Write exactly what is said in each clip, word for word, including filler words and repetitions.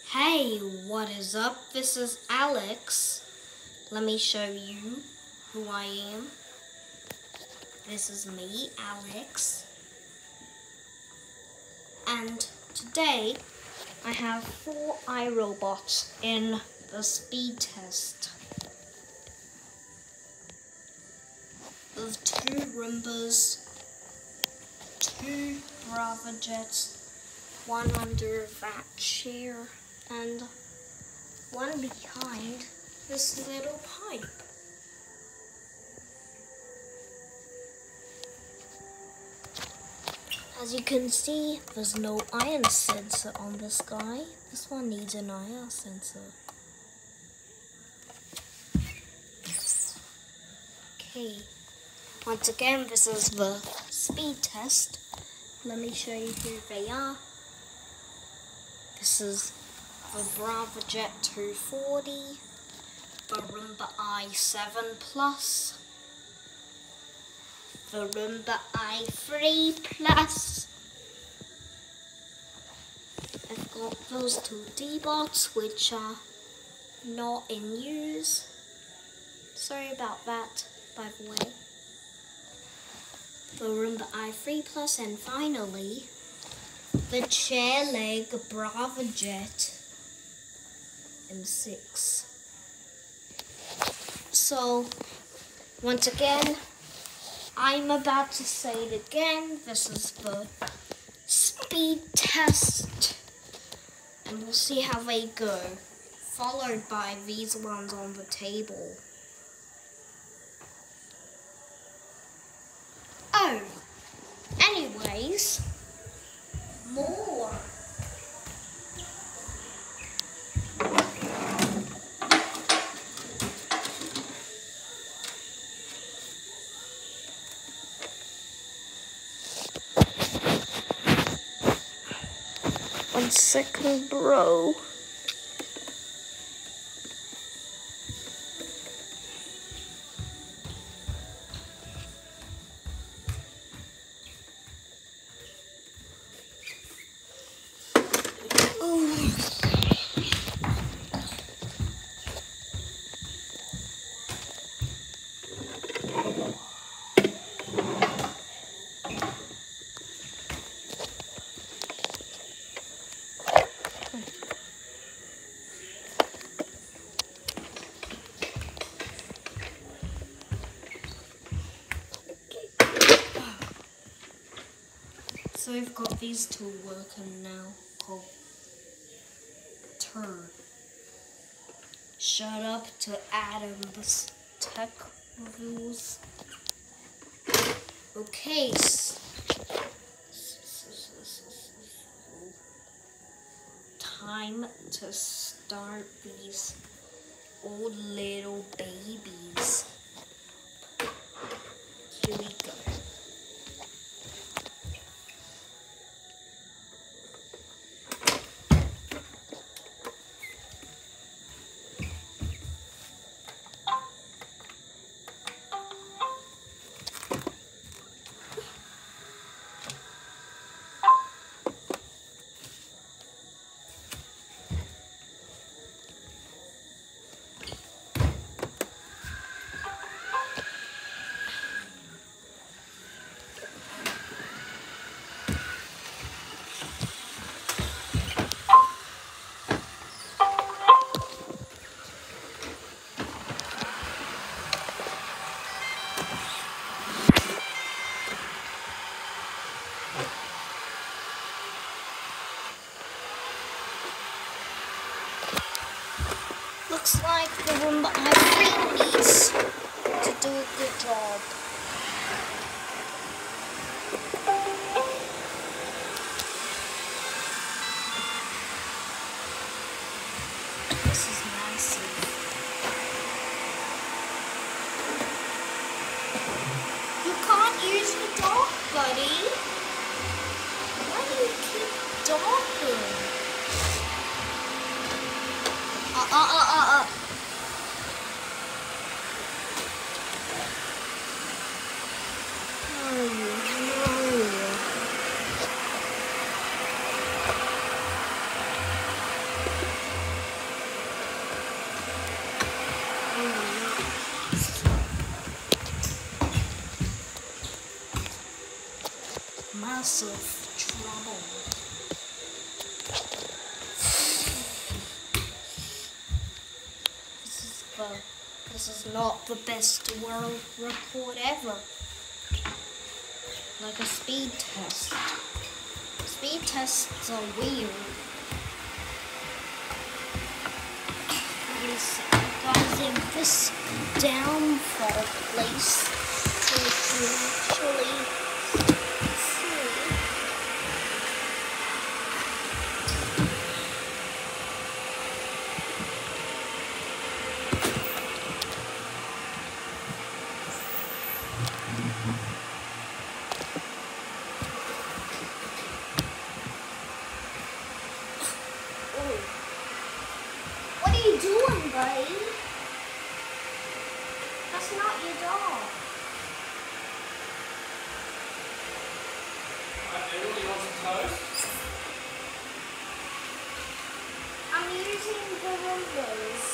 Hey, what is up? This is Alex. Let me show you who I am. This is me, Alex. And today, I have four iRobots in the speed test. Of two Roombas, two Brava Jets, one under that chair, and one behind this little pipe. As you can see, there's no iron sensor on this guy. This one needs an iron sensor. Okay, once again, this is the speed test. Let me show you who they are. This is the Brava Jet two forty, the Roomba i seven Plus, the Roomba i three Plus. I've got those two D-Bots which are not in use. Sorry about that, by the way. The Roomba i three Plus, and finally, the chair leg Brava Jet M six. So, once again, I'm about to say it again. This is the speed test, and we'll see how they go, followed by these ones on the table. Oh, anyways, more. One second, bro. So we've got these two working now, called Turn. Shut up to Adam's tech reviews. Okay. Time to start these old little babies. Here we go. Looks like the Roomba i three needs to do a good job. This is massive. You can't use the dog, buddy. Why do you keep dogging? Uh, uh, uh, uh, uh. lots of trouble. This is the, this is not the best world record ever. Like a speed test. Speed tests are weird. Guys, in this downfall place, so we can actually see. Oh. What are you doing, buddy? That's not your dog. Everybody wants a toast? I'm using the Roombas.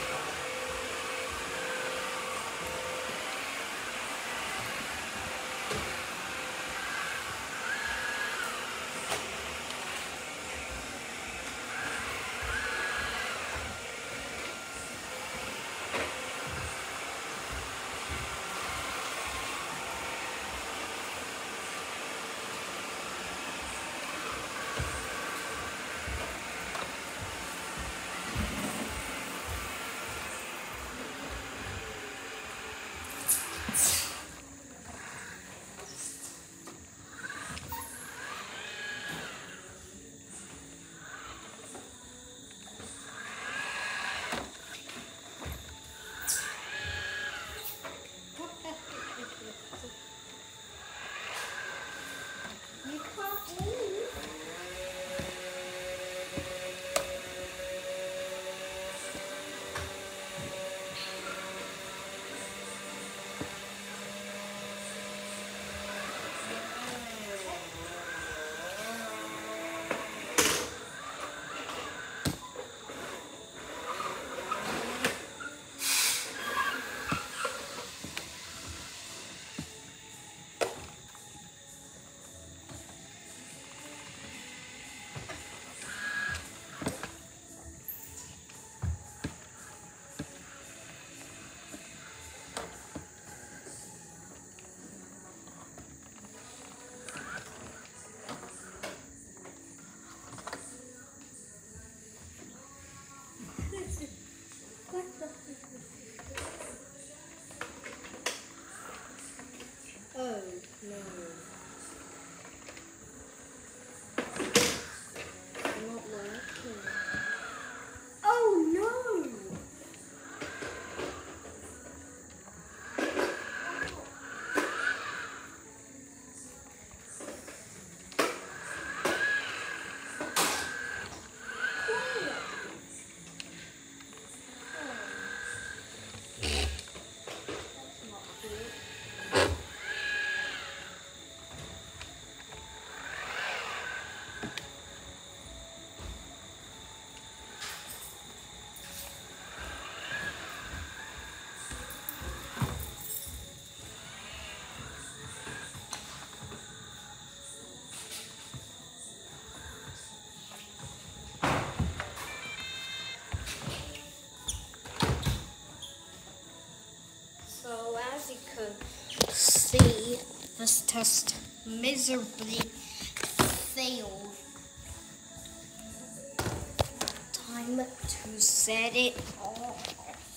You can't leave. Oh no. Not working. Oh no! So as you could see, this test miserably failed. Time to set it off.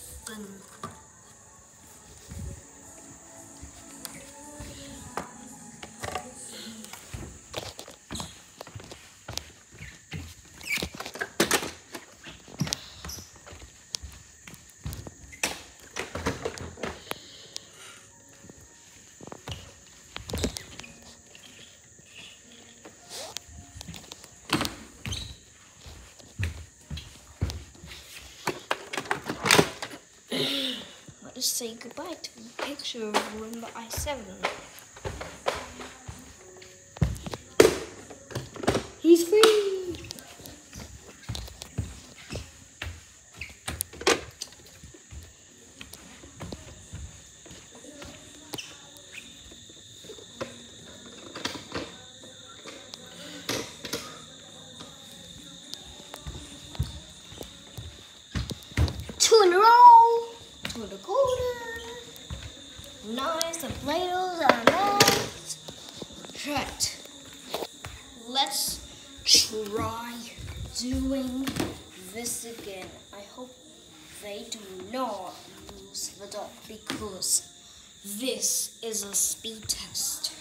Let us say goodbye to the picture of Roomba i seven. He's free! and roll to the corner. Nice, the potatoes are nice. Right. Let's try doing this again. I hope they do not lose the dog because this is a speed test.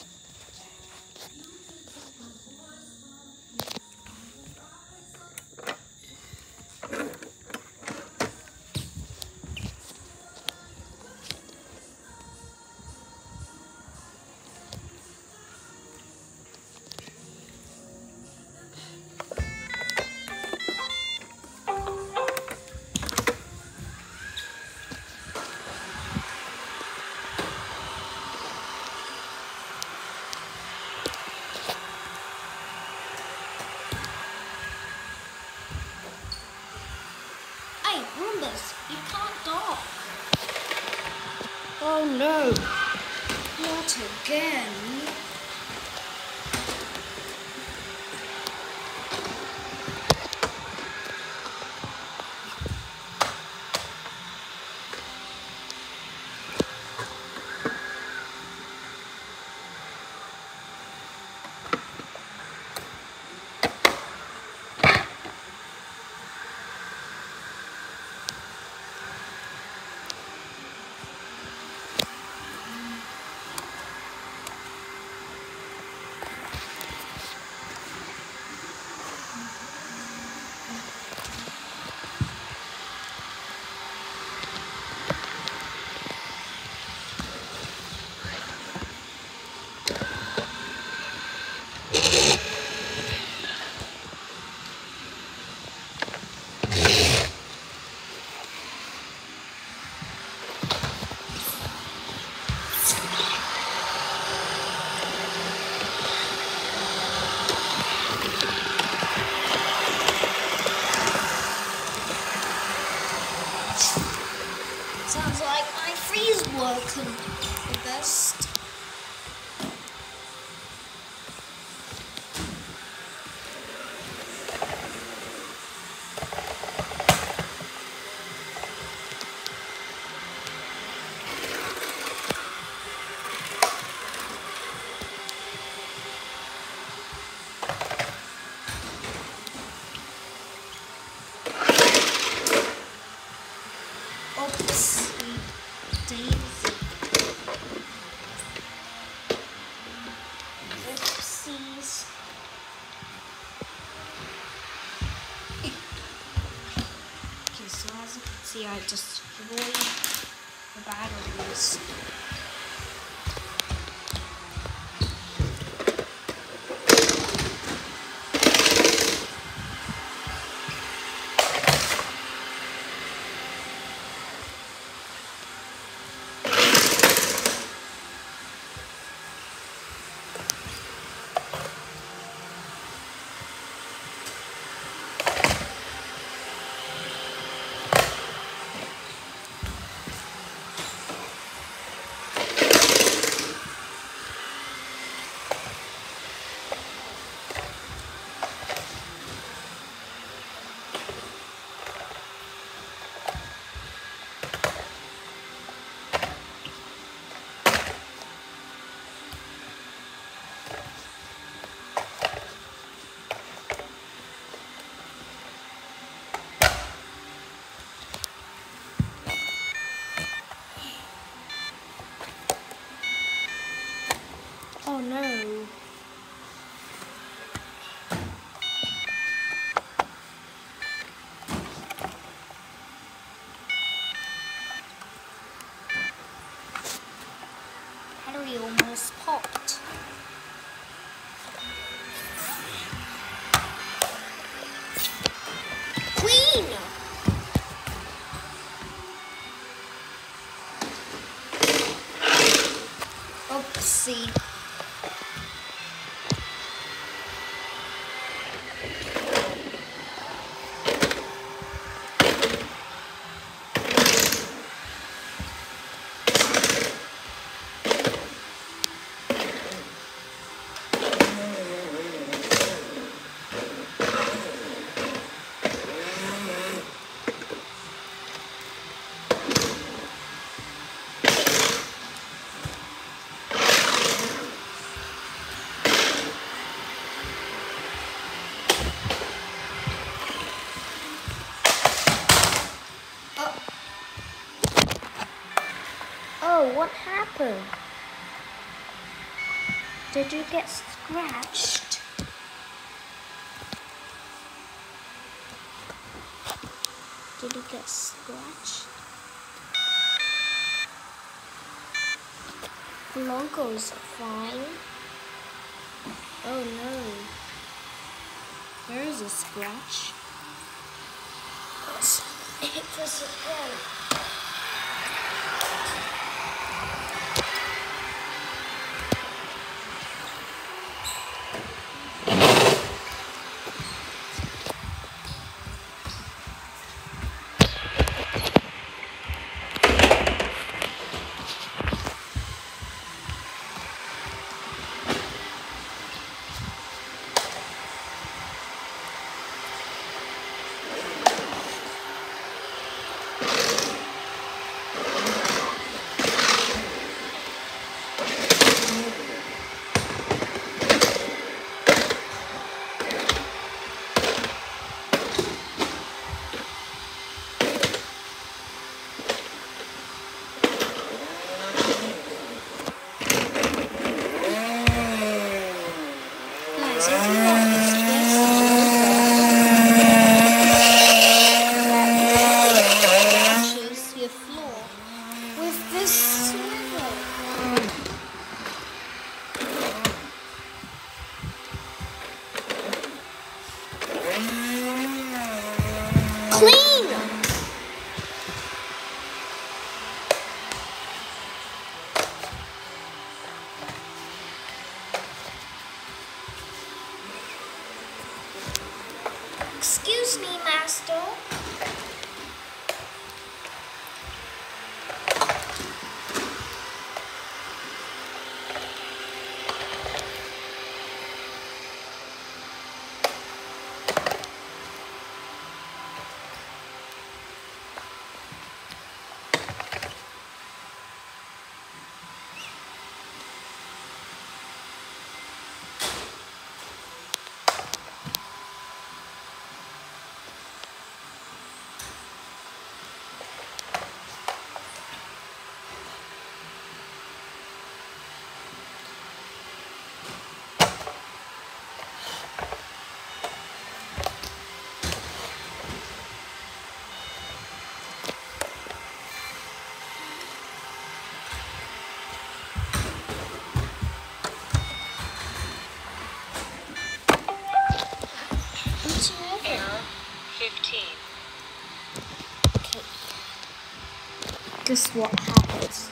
Hey, Roombas, you can't dock. Oh no, not again. Sounds like my freeze working the best. Oopsie daisy. Oopsies. Okay, so as you can see, I destroyed the batteries. Oh no. Battery almost popped. Queen! Oopsie. what happened? Did you get scratched? Did you get scratched? The logo's fine. Oh no. There is a scratch. Let's hit this again. Guys, if you want this scratches your floor with this swivel. Clean! Excuse me, master. fifteen. Okay. Guess what happens?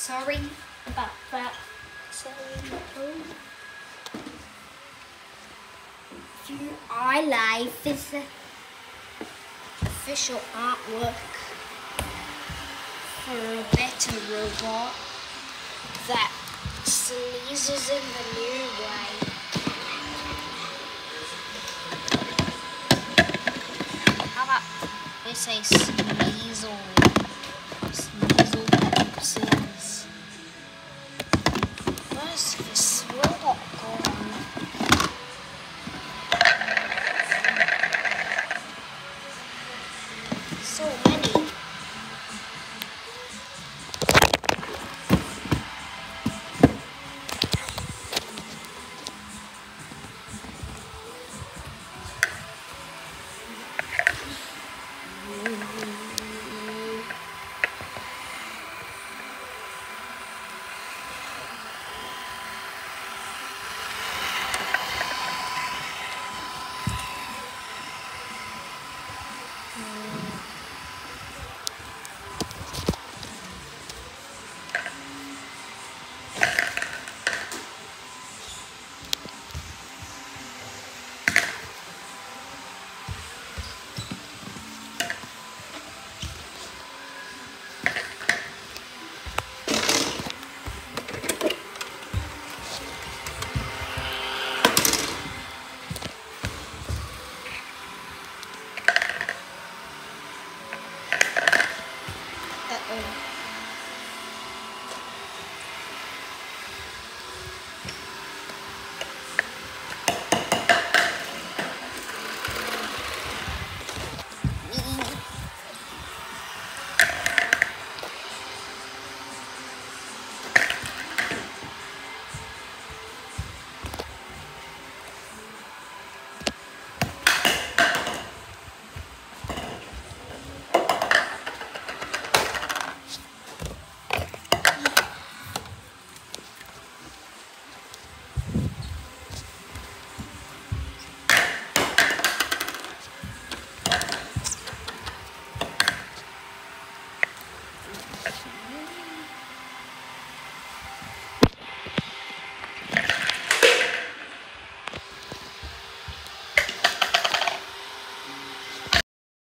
Sorry about that. Sorry. Your eye life is the official artwork for a better robot that sneezes in the new way. How about we say Sneasel? Sneasel Pepsis. Where's this robot gone? So many.